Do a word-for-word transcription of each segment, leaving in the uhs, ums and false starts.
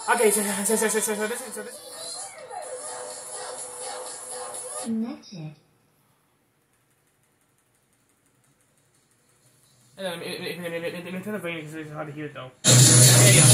Okay, so, so, so, so, so, so this is... So this. Connected. Let me turn the volume because it's hard to hear it though. There you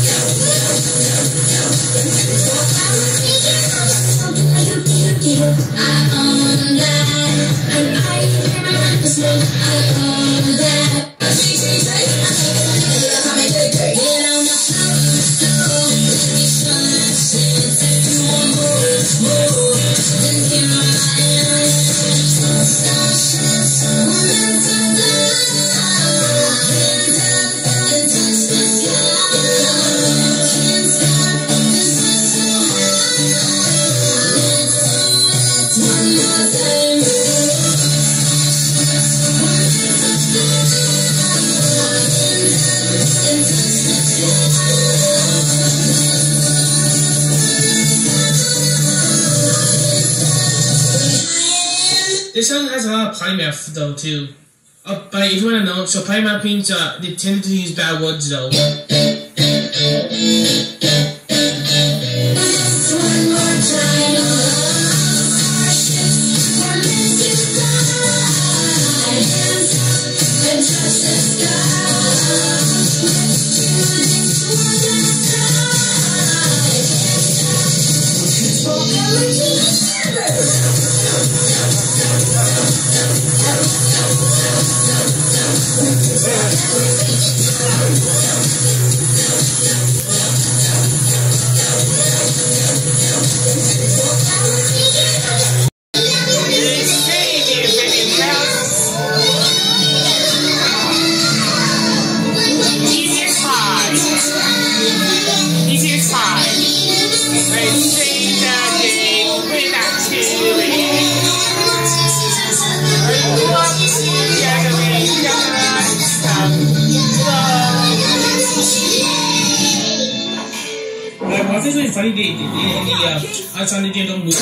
This song has a lot of potty mouth though too. Oh, but if you want to know, so potty mouth means uh, they tend to use bad words though. I think it's really funny they, they, they, they uh, outside the gym don't move.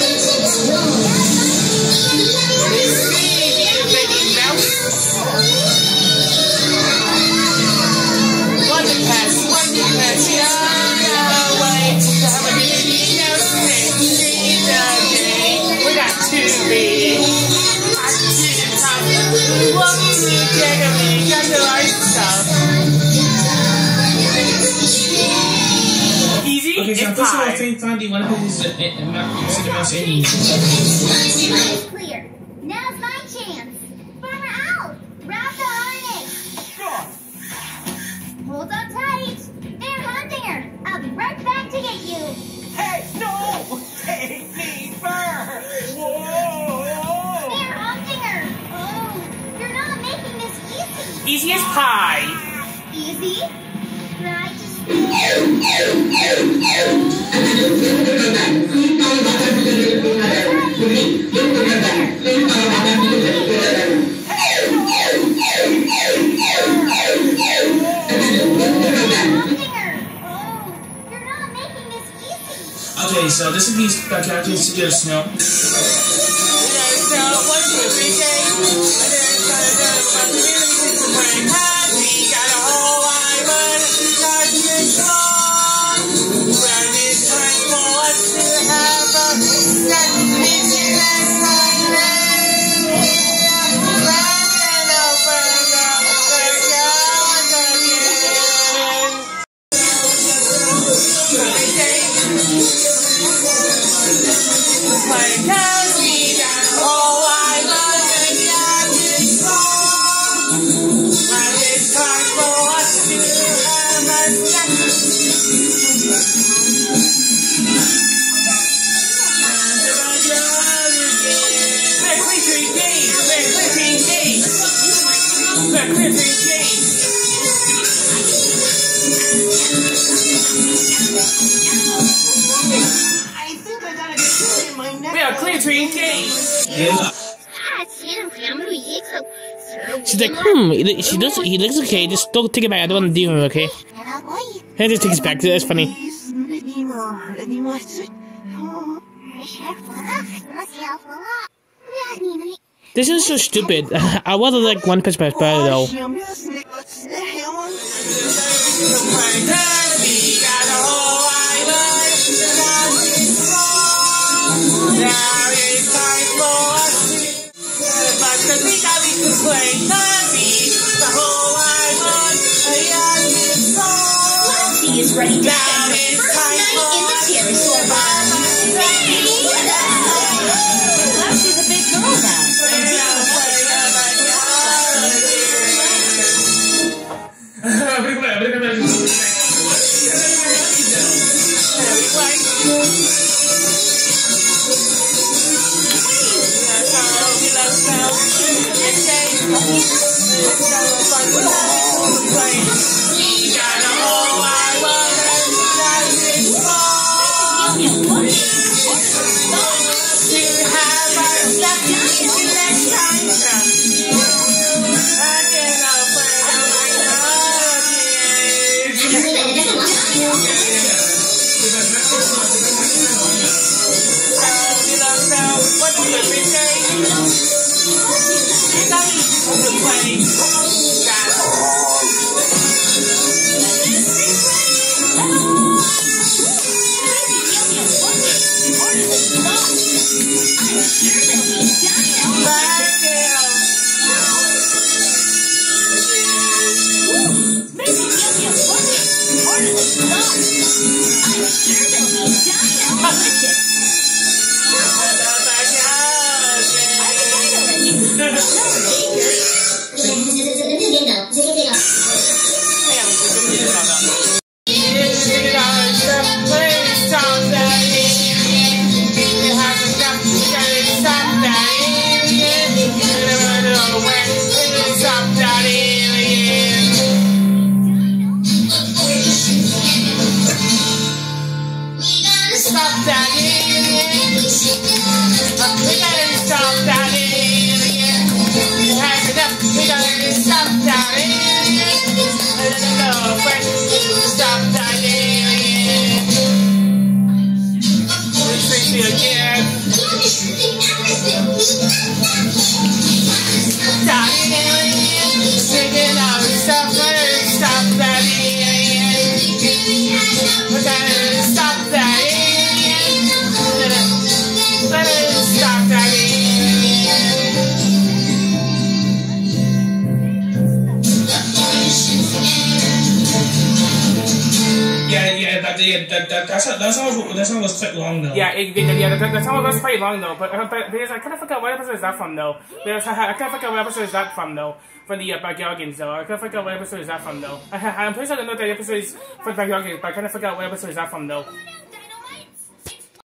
Okay, so first of all, Frank found the one who is the most any. It's clear. Now's my chance. Farmer out. Wrap the harness. Hold on tight. They're hunting her. I'll be right back to get you. Hey, no! Take me first! Whoa! They're hunting her. Oh, you're not making this easy. Easy as pie. Easy? Try to Okay, so this is these uh, characters to get a snow. We are clear to engage. Yeah. She's like, hmm, he, she does, he looks okay, just don't take it back, I don't want to deal with him, okay? And just take it back, that's funny. This is so stupid. I would have like One Punch Man better though. play Nazi, the whole wide world, a young song. Lassie is ready to Now spend her it's first time night in the for territory. Lassie's a big girl now. Beri kembali, beri kembali. That, that, that, that, song, that song was quite long though. Yeah, it, yeah, that, that song was quite long though. But, but because I kind of forgot what episode is that from though. Because I, I kind of forgot what episode is that from though. For the uh, Backyardigans though. I kind of forgot what episode is that from though. I, I'm pretty sure I know that episode is for Backyardigans, but I kind of forgot what episode is that from though.